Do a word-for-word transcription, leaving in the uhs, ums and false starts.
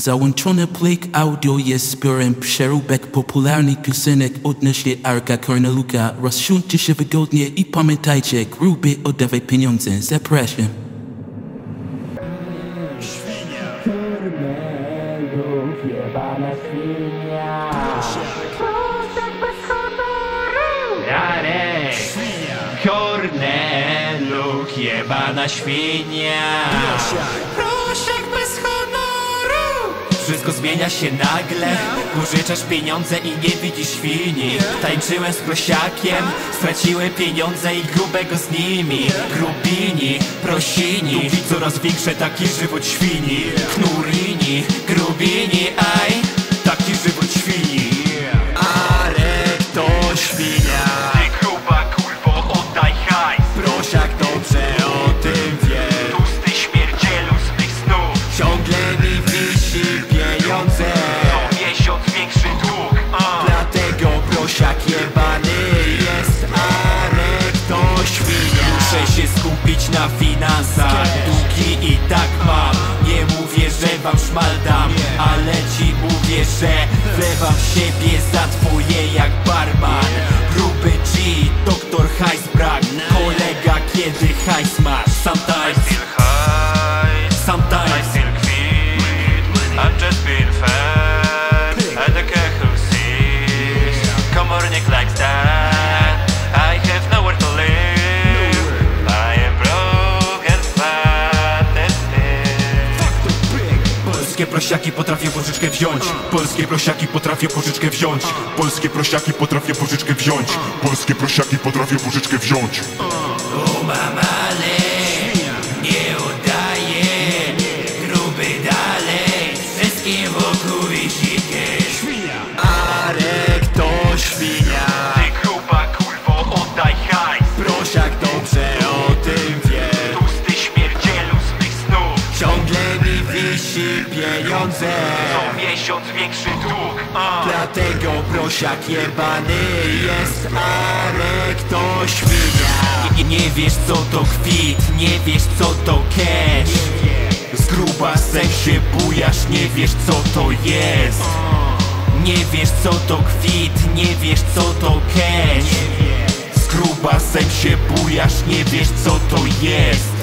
Załączony plik audio jest zbiorem przeróbek popularnych piosenek odnośnie Arka Korneluka. Rozsiądźcie się wygodnie i pamiętajcie, gruby oddawaj pieniądze. Zapraszam. Świnia. Korneluk, jebana świnia. Prosiak. bez honoru. AREK. Świnia. Korneluk, jebana świnia. Prosiak. Prosiak bez honoru. Wszystko zmienia się nagle. Pożyczasz pieniądze i nie widzisz świni. Tańczyłem z prosiakiem, straciłem pieniądze i grubego z nimi. Grubini, prosini, coraz większe taki żywot świni. Knurini, grubini, aj, taki żywot świni. AREK to świnia. Ty gruba kurwo, oddaj hajs. Prosiak dobrze o tym wie. Tłusty śmierdzielu z mych snów. Ciągle mi wisi pieniądze. Co miesiąc większy dług. uh. Dlatego prosiak jebany jest. AREK to świnia. Muszę się skupić na finansach. Długi i tak mam. Nie mówię, że wam szmal dam, ale ci mówię, że wlewam w siebie za twoje jak barman. Gruby G, doktor hajs brak. Kolega, kiedy hajs masz? Sometimes Sometimes I still quit. I've just been fat. And the cat who sees Komornik likes that. I have nowhere to live. I am broke and fat and thin. Polskie prosiaki potrafią pożyczkę wziąć. Polskie prosiaki potrafią pożyczkę wziąć. Polskie prosiaki potrafią pożyczkę wziąć. Polskie prosiaki potrafią pożyczkę wziąć. O mamale, nie oddaję. Gruby dalej, wszystkim wokół wisikę. AREK to świnia. Ty gruba kurwo, oddaj hajs. Prosiak dobrze o tym wie. Tłusty śmierdzielu z mych snów. Ciągle mi wisi pieniądze. Co miesiąc większy dług. uh. Dlatego prosiak jebany jest. AREK to świnia. Nie, nie wiesz co to kwit, nie wiesz co to cash. Z grubasem się bujasz, nie wiesz co to jest. Nie wiesz co to kwit, nie wiesz co to cash. Z grubasem się bujasz, nie wiesz co to jest.